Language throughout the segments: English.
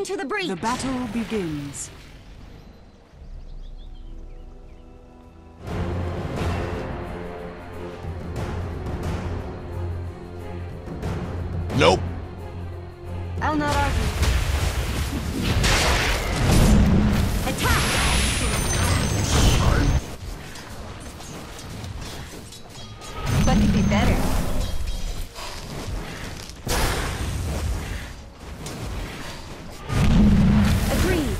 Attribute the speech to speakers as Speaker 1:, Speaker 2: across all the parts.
Speaker 1: Into the breach!
Speaker 2: The battle begins.
Speaker 3: Nope.
Speaker 1: I'll not argue. Attack! What could be better? Agreed.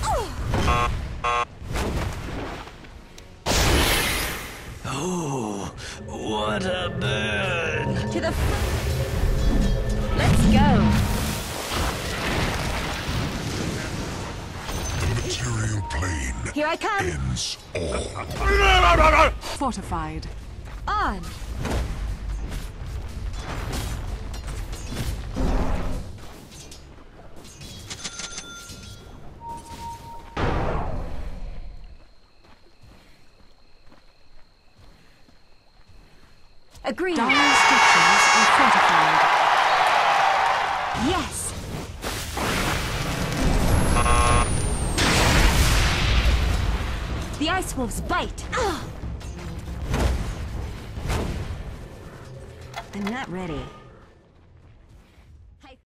Speaker 3: Oh, what a burn.
Speaker 1: To the Let's go.
Speaker 4: The material plane
Speaker 1: Here I come.
Speaker 4: ends all.
Speaker 2: Fortified.
Speaker 1: On. Agreed.
Speaker 2: Dire structures are fortified.
Speaker 1: Yes. The Ice Wolves bite. I'm not ready.